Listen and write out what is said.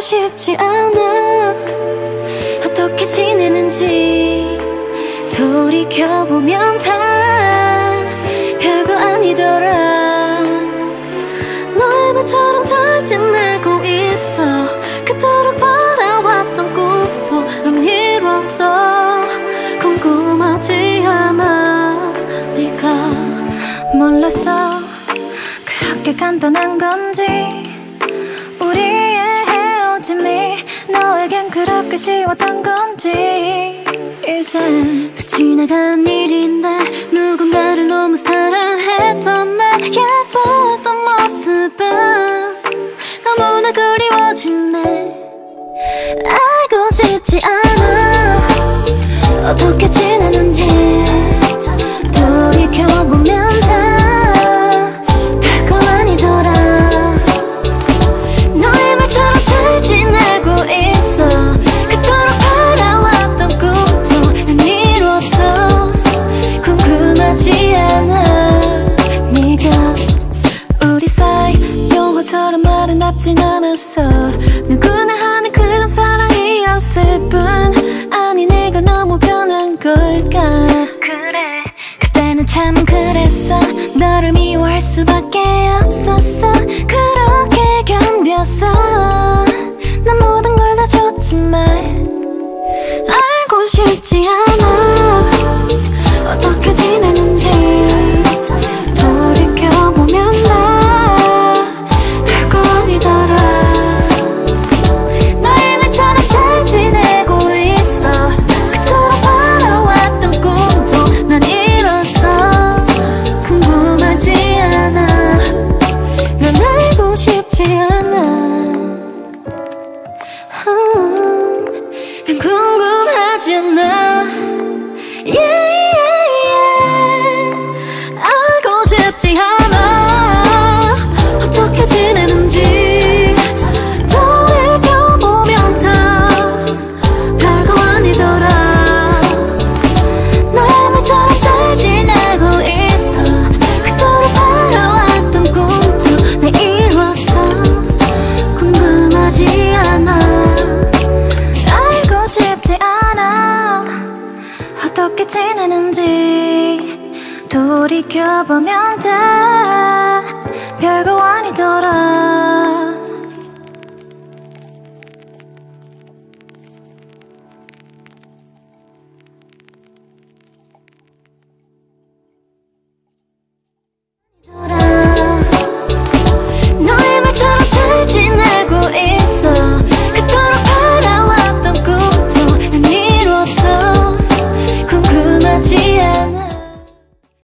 싶지 않아. 어떻게 지내는지 돌이켜보면 다 별거 아니더라. 너의 말처럼 잘 지내고 있어. 그토록 바라왔던 꿈도 넌 이뤘어. 궁금하지 않아. 네가 몰랐어 그렇게 간단한 건지. 우리의 헤어짐이 너에겐 그렇게 쉬웠던 건지. 이젠 다 지나간 일인데 누군가를 너무 사랑했던 날 예뻤던 모습은 너무나 그리워지네. 알고 싶지 않아. 어떻게 지내는지 돌이켜보면 다 별거 아니더라. 너의 말처럼 잘 지내고 있어. 그토록 바라왔던 꿈도 난 이뤘어. 궁금하지 않아. 네가 우리 사이 영화처럼 아름답진 않았어. 누구나 하는 그런 사랑이었을 뿐. 아니 내가 너무 변한 걸까. 그래 그때는 참 그랬어. 너를 미워할 수밖에 없었어. 그렇게 견뎠어. 난 모든 걸 다 줬지만 알고 싶지 않아. 어떻게 지내는지 돌이켜보면 나 별거 아니더라. 너의 말처럼 잘 지내고 있어. 그토록 바라왔던 꿈도 난 이뤘어. 궁금하지 않아. 난 알고 싶지 않아. 난 궁금하지 않아. Yeah, yeah, yeah. 알고 싶지 않아. 어떻게 지내는지 돌이켜보면 다 별거 아니더라. 너의 말처럼 잘 지내고 있어. 그토록 바라왔던 꿈도 내 이뤘어. 궁금하지 않아. 알고 싶지 않아. 어떻게 지내는지 돌이켜보면 다 별거 아니더라.